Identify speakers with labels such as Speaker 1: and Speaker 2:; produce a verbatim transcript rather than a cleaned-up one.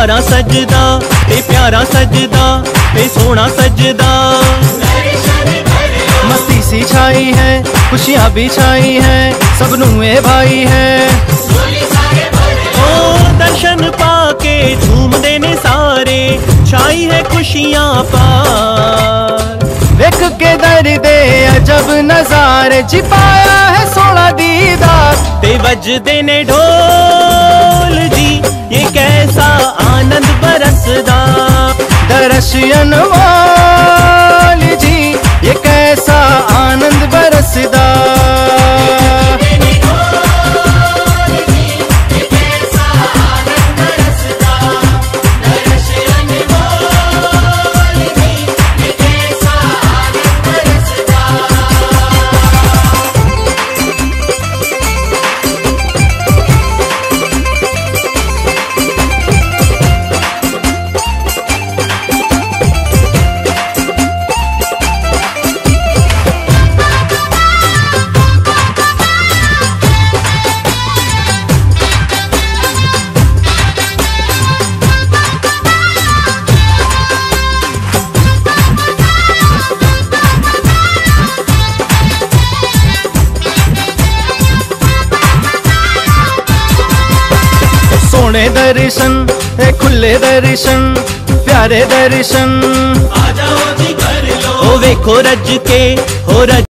Speaker 1: प्यारा सजदा ते प्यारा सजदा ते सोना सजदा।
Speaker 2: मस्ती सी छाई है, खुशियां भी छाई है, सबनू ए भाई है।
Speaker 1: ओ दर्शन पाके झूमदे ने सारे, छाई है खुशियां पार।
Speaker 2: देख के दर दे अजब नजारे, छिपाया है सोना दीदार।
Speaker 1: ते बजदे ने ढोल जी, ये कैसा आनंद बरसदा।
Speaker 2: दर्शन वाली जी, ये कैसा आनंद बरसदा। सोने दर्शन ए खुले दर्शन, प्यारे दर्शन।
Speaker 1: आ जाओ जी कर लो, ओ वेखो रज के हो रज